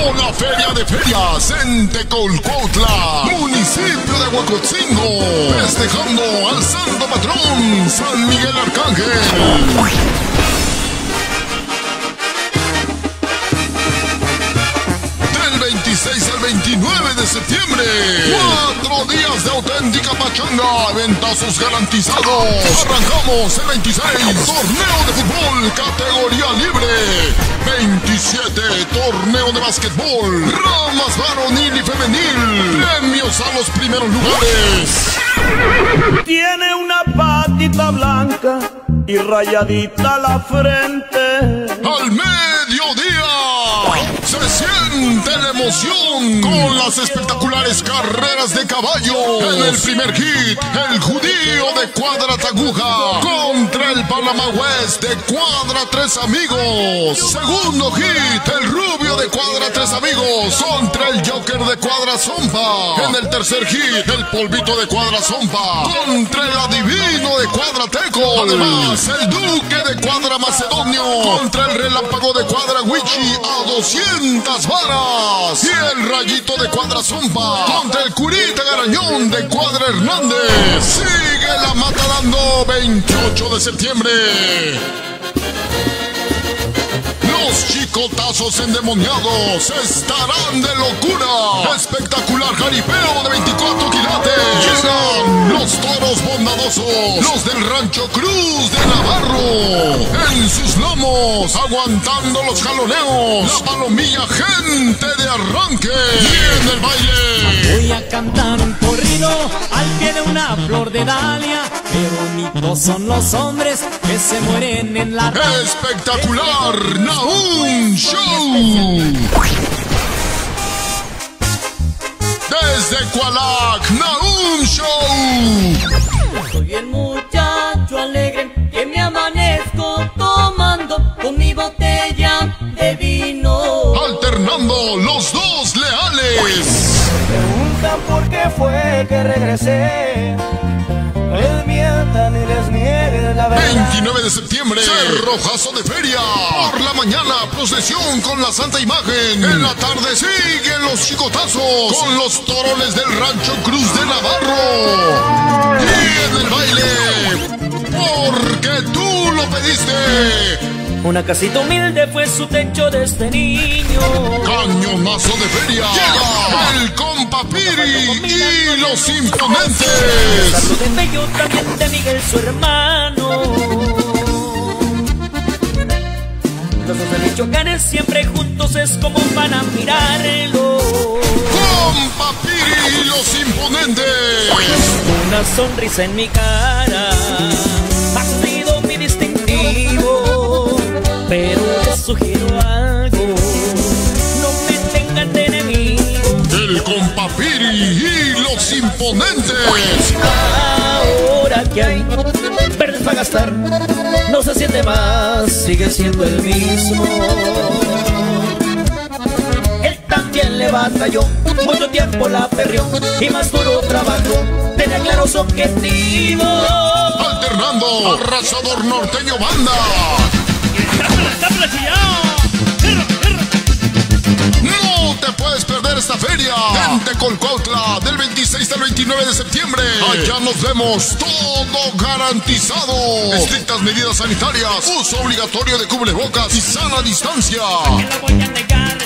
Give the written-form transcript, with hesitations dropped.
Llegó la Feria de Ferias en Tecolcuautla, municipio de Huacotzingo, festejando al santo patrón San Miguel Arcángel. Del 26 al 29 de septiembre, 4 días de auténtica pachanga, eventazos garantizados. Arrancamos el 26, torneo de fútbol, categoría libre. 27, torneo de básquetbol, ramas varonil y femenil. Premios a los primeros lugares. Tiene una patita blanca y rayadita la frente. Al mediodía se siente la emoción con las espectaculares carreras de caballo. En el primer hit, el judío de Cuadra Taguja contra el Panamá West de Cuadra Tres Amigos. Segundo hit, el rubio de Cuadra Tres Amigos contra el Joker de Cuadra Zompa. En el tercer hit, el polvito de Cuadra Zompa contra el adivino de Cuadra Teco. Además, el duque de Cuadra Macedonio contra el relámpago de Cuadra Huichi a 200 varas. Y el rayito de Cuadra Zompa contra el curita Garañón de Cuadra Hernández. Sigue la mata dando 28 de septiembre. Los chicotazos endemoniados estarán de locura. Espectacular jaripeo de 24 quilates. Llegan los toros bondadosos, los del Rancho Cruz de Navarro. En sus lomos, aguantando los jaloneos, la palomilla gente de arranque. Y en el baile voy a cantar un corrido al pie de una flor de dalia. Qué bonitos son los hombres que se mueren en la raya. Espectacular Nahum Show. Desde Cualac, Nahum Show. Soy el muchacho alegre que me amanezco tomando con mi botella de vino. Alternando los dos leales. Preguntan por qué fue que regresé. Les mientan y les nieguen la verdad. 29 de septiembre, cerrojazo de feria. Por la mañana, procesión con la Santa Imagen. En la tarde siguen los chicotazos con los toroles del Rancho Cruz de Navarro. Y en el baile, porque tú lo pediste. Una casita humilde fue su techo de este niño. Cañonazo de feria. Llega el compa Piri y los imponentes. Saludos de Bello, también de Miguel su hermano. Los dos de Michoacanes siempre juntos es como van a mirarlo. Compa Piri y los imponentes. Una sonrisa en mi cara ha sido mi distintivo, pero les sugiero algo, no me tengan de enemigo. El compa Piri y los imponentes. Ahora que hay verdes para gastar, no se siente más, sigue siendo el mismo. Él también le batalló, mucho tiempo la perrió y más duro trabajo, tenía claros objetivos. Alternando, arrasador norteño banda. No te puedes perder esta feria en Tecolcuautla del 26 al 29 de septiembre. Allá nos vemos, todo garantizado. Estrictas medidas sanitarias, uso obligatorio de cubrebocas y sana distancia. Que la voy a negar.